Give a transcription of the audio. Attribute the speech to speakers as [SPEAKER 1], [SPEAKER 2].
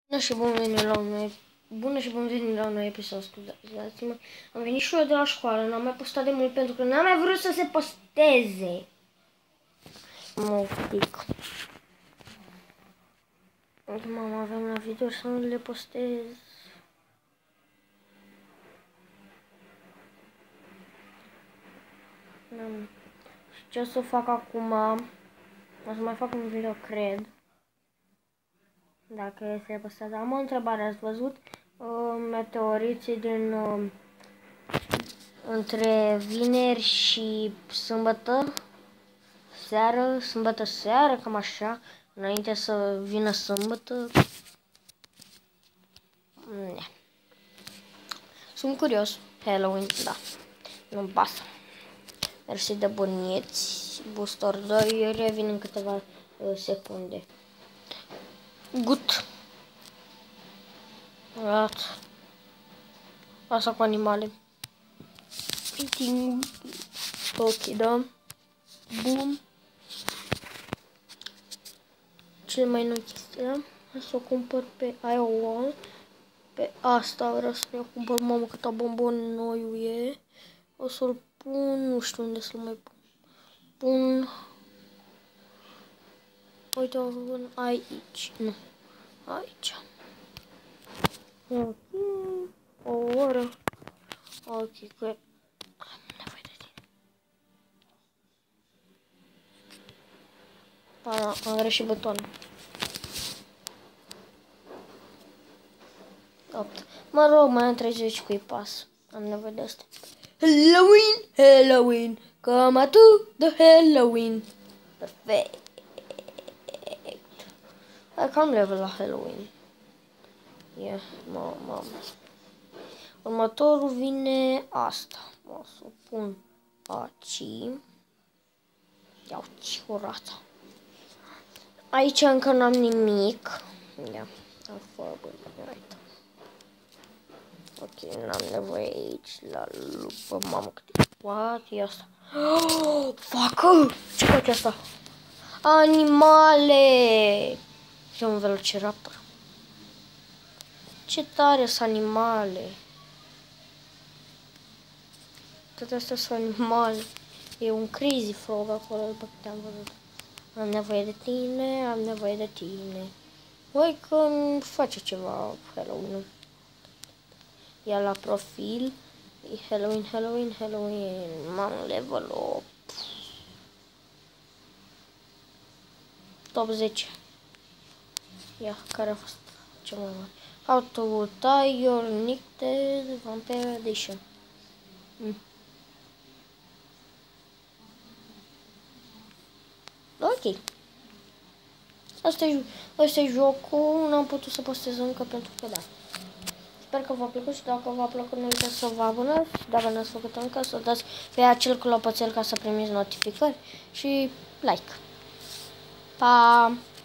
[SPEAKER 1] Bună și bun venit la un nou episod, scuzați-mă. Am venit și eu de la școală, n-am mai postat de mult pentru că n-am mai vrut să se posteze. Mă pic. Acum avem la video să nu le postez. Și ce o să fac acum? O să mai fac un video, cred. Dacă este postat. Am o întrebare, ați văzut meteoriții din între vineri și sâmbătă seară, cam așa, înainte să vină sâmbătă? Sunt curios. Halloween, da. Nu-mi pasă. Mersi de buniți. Booster 2 revin în câteva secunde. Gut. Asta cu animale. Ok, da. Bum. Cel mai nou chestie, da? Să o cumpăr pe Iowa. Pe asta vreau să mi-o cumpăr, mamă, câta bombon noiu e. O să-l pun, nu știu unde să-l mai pun. Uite, o pun aici, nu, aici. Ok, o oră. Ok, că am nevoie de tine. Am greșit butonul. 8. Mă rog, mai am 30 cu pas. Am nevoie de asta. Halloween, Halloween, come to the Halloween. Perfect. Hai că am level la Halloween. Yeah, mamă. Următorul vine asta. O să o pun aici. Iau ciurata. Aici încă n-am nimic. Ia, am făcut. Ok, n-am nevoie aici la lupă, mamă, câte what e asta? Oh, facă! Ce face asta? Animale! E un velociraptor. Ce tare sunt animale! Toate astea sunt animale. E un crazy frog acolo, după câte am văzut. Am nevoie de tine, am nevoie de tine. Voi că îmi face ceva Halloween. Ia la profil. Halloween, Halloween, Halloween. M-am level 8. Top 10. Ia, care a fost cel mai mare? How to tie your nicked vampire edition. Ok. Asta e jocul. N-am putut să postez încă pentru că da. Sper că v-a plăcut și dacă v-a plăcut nu uitați să vă abonați. Dacă n-ați făcut încă, să dați pe acel clopoțel ca să primiți notificări și like. Pa!